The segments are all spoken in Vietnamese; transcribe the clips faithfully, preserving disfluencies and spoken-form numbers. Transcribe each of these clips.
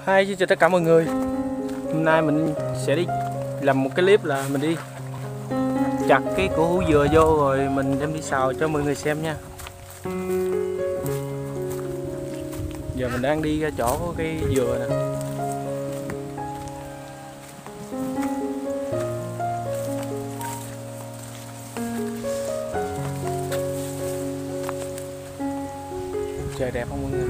Hi, xin chào tất cả mọi người. Hôm nay mình sẽ đi làm một cái clip là mình đi chặt cái củ hú dừa vô rồi mình đem đi xào cho mọi người xem nha. Giờ mình đang đi ra chỗ có cái dừa nè. Trời đẹp không mọi người?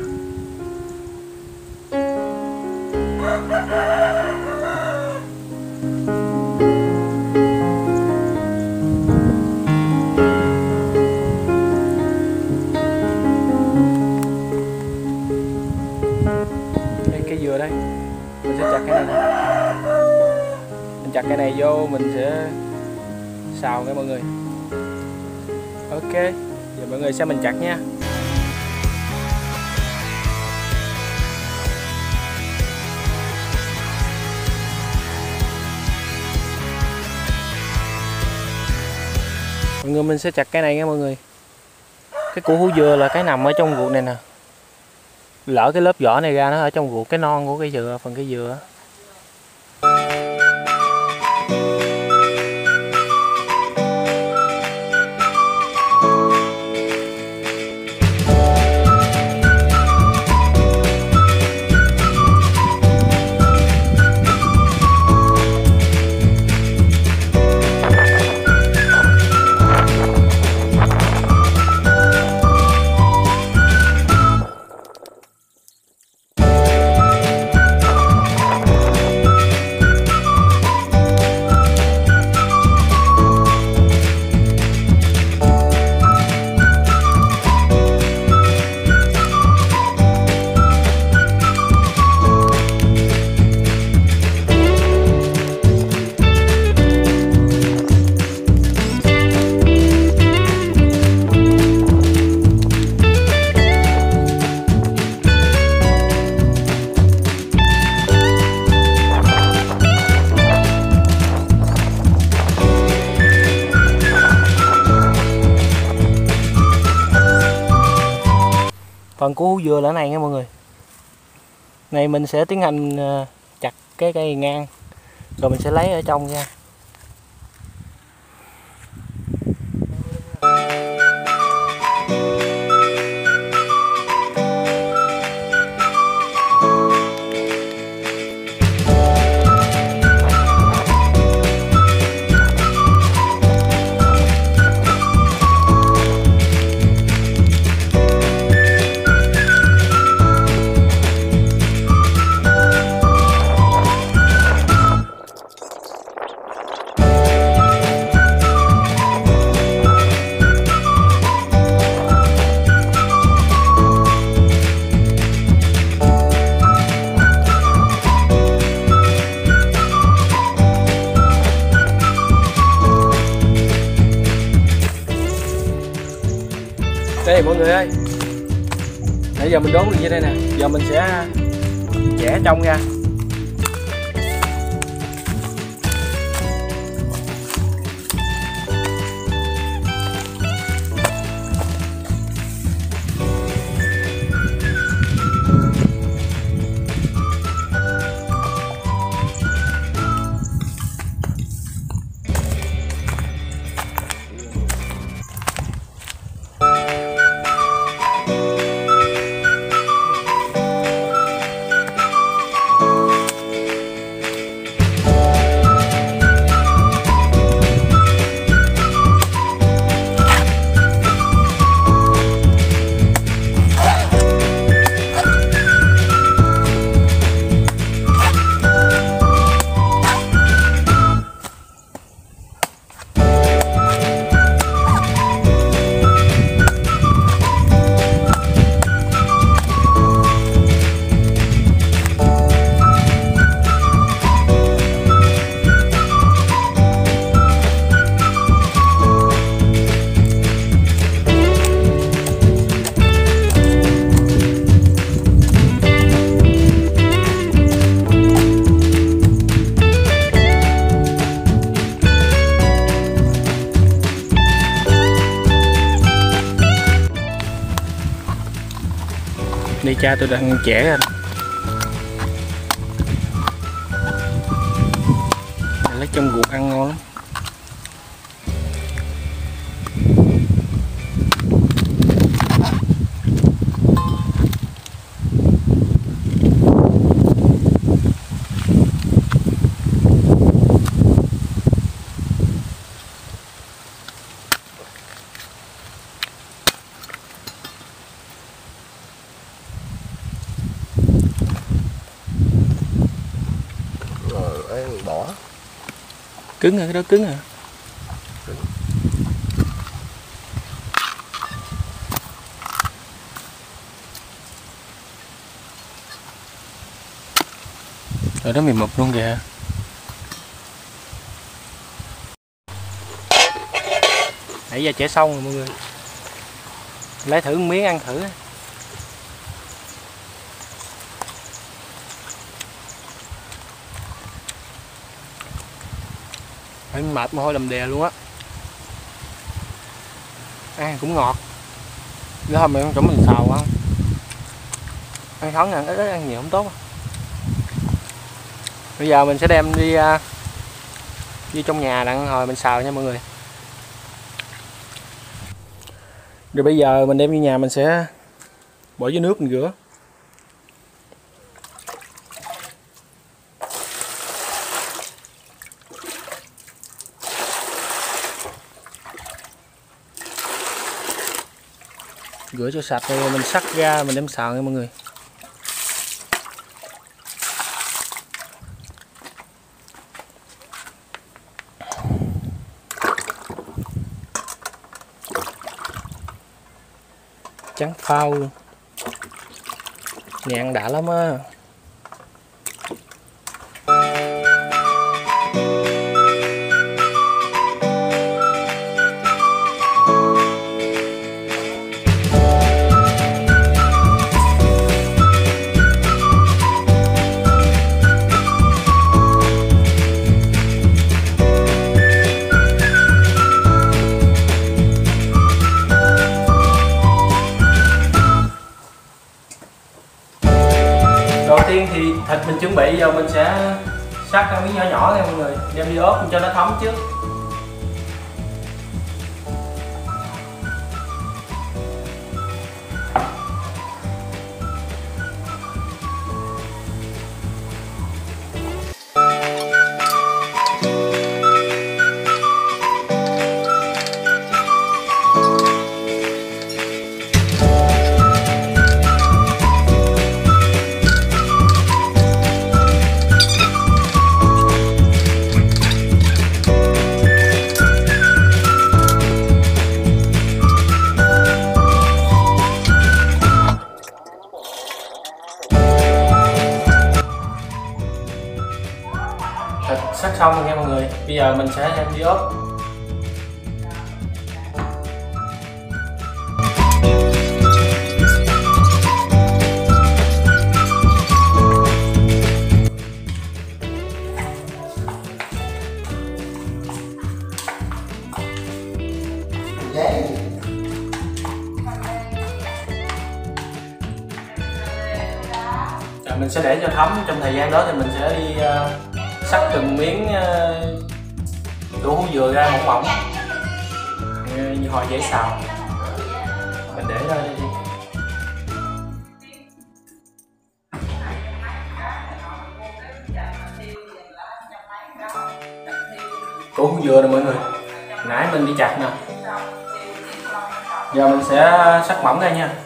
Đây, cái dừa đây mình sẽ chặt cái này nè. Mình chặt cái này vô mình sẽ xào nha mọi người. Ok, giờ mọi người xem mình chặt nha. Mọi người mình sẽ chặt cái này nha mọi người. Cái củ hú dừa là cái nằm ở trong ruột này nè. Lỡ cái lớp vỏ này ra nó ở trong ruột cái non của cây dừa, phần cây dừa. Phần của hú dừa là này nha mọi người. Này mình sẽ tiến hành chặt cái cây ngang rồi mình sẽ lấy ở trong nha. Đây mọi người ơi, nãy giờ mình đốn được như đây nè, giờ mình sẽ chẻ trong ra. Đây cha tôi đang chẻ ra. Trong ruột ăn ngon lắm. Bỏ cứng à, cái đó cứng à. Rồi đó mềm mụp luôn kìa. Nãy giờ chẻ xong rồi mọi người, lấy thử một miếng ăn thử. Anh mệt mồ hôi đầm đìa luôn á. Ăn cũng ngọt. Nếu hôm mình chỗ mình xào không, ăn thoáng ăn ít ít, ăn nhiều không tốt. Bây giờ mình sẽ đem đi uh, đi trong nhà đặng hồi mình xào nha mọi người. Rồi bây giờ mình đem đi nhà mình sẽ bỏ dưới nước mình rửa. Rửa cho sạch rồi mình xắt ra mình đem xào nha mọi người. Trắng phao luôn. Nghe ăn đã lắm á. Đầu tiên thì thịt mình chuẩn bị, giờ mình sẽ cắt ra miếng nhỏ nhỏ nha mọi người, đem đi ốp cho nó thấm trước. Thịt sắc xong rồi nha mọi người, bây giờ mình sẽ đem đi ốp. Rồi mình sẽ để cho thấm, trong thời gian đó thì mình sẽ đi uh, xắt từng miếng uh, đu hú dừa ra mỏng mỏng như hồi dễ xào. Mình để ra đây đi. Củ hú dừa nè mọi người, nãy mình đi chặt nè, giờ mình sẽ xắt mỏng ra nha.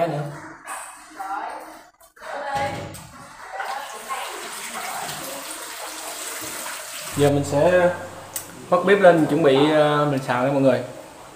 cái nữa. Giờ mình sẽ bắt bếp lên chuẩn bị uh, mình xào nha mọi người.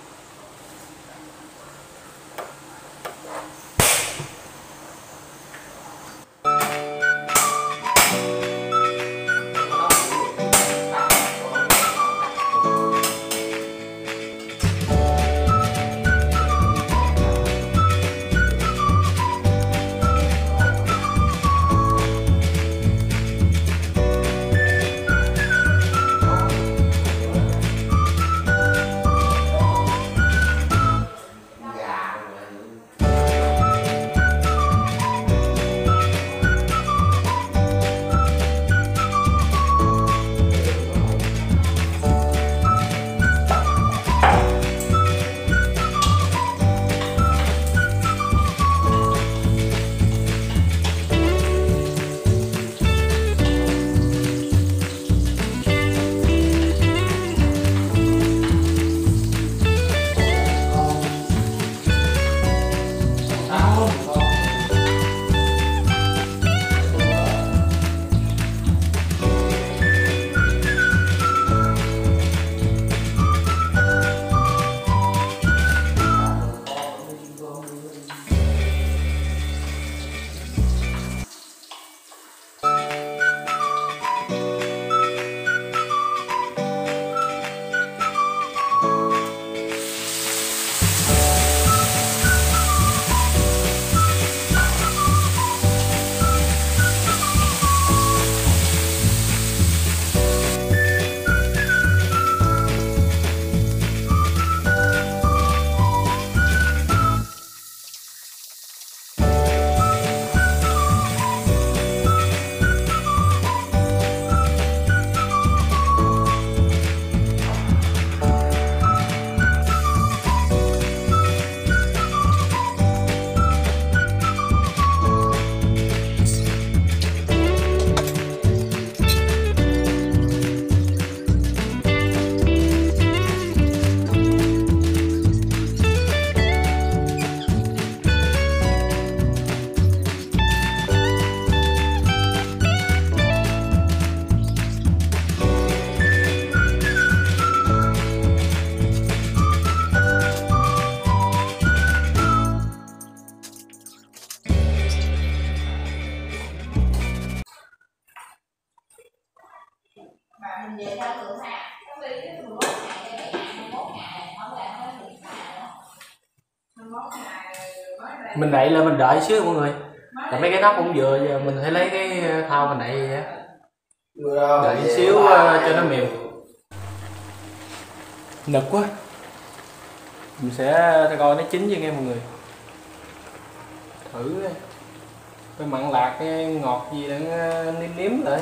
Mình đậy lên mình đợi xíu mọi người. Tại mấy cái nắp cũng vừa, giờ mình phải lấy cái thau mình đậy vậy á. Đợi xíu uh, cho nó mềm. Nực quá. Mình sẽ coi nó chín chưa nghe mọi người. Thử cái mặn lạc cái ngọt gì để nếm nếm lại.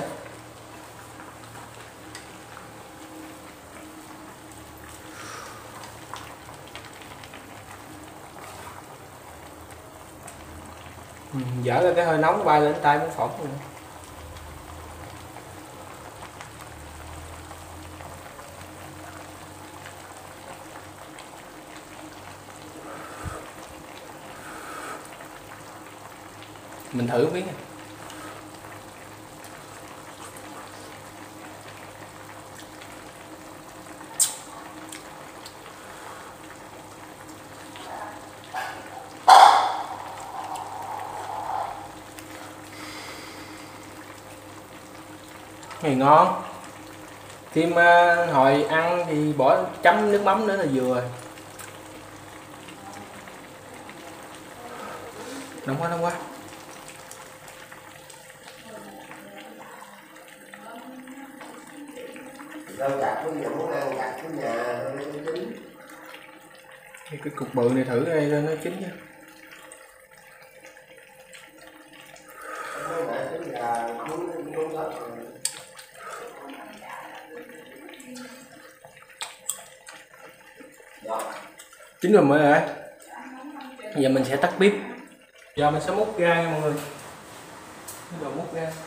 Ừ, dở ra cái hơi nóng bay lên tay muốn phỏng luôn. Mình thử miếng. Này ngon. Thêm uh, hồi ăn thì bỏ chấm nước mắm nữa là vừa rồi. Nóng quá, nóng quá. Rau chặt của nhà muốn ăn chặt của nhà nó chín. Cái, cái cục bự này thử đây nó chín nha. Chín rồi mọi người ơi. Giờ mình sẽ tắt bếp. Giờ mình sẽ múc ra nha mọi người. Bắt đầu múc ra.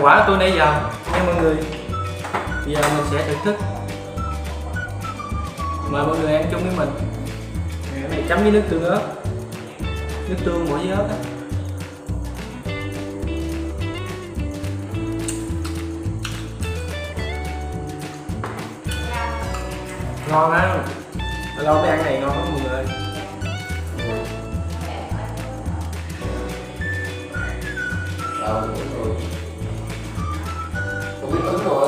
thành quả của tôi nãy giờ nha mọi người. Bây giờ mình sẽ thưởng thức. Mời mọi người ăn chung với mình. Cái này chấm với nước tương ớt, nước tương mỗi với ớt á. Ngon á, lâu mới ăn này ngon lắm mọi người. Ờ, đúng rồi. Không biết tính rồi.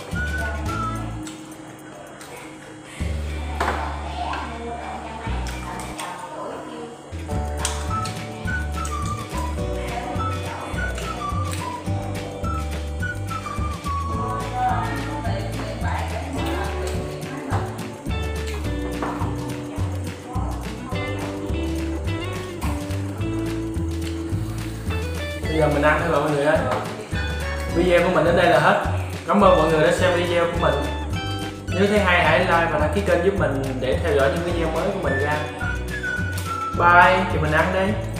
Bây giờ mình ăn thôi mọi người ơi. Video của mình đến đây là hết. Cảm ơn mọi người đã xem video của mình. Nếu thấy hay hãy like và đăng ký kênh giúp mình để theo dõi những video mới của mình ra. Bye, thì mình ăn đây.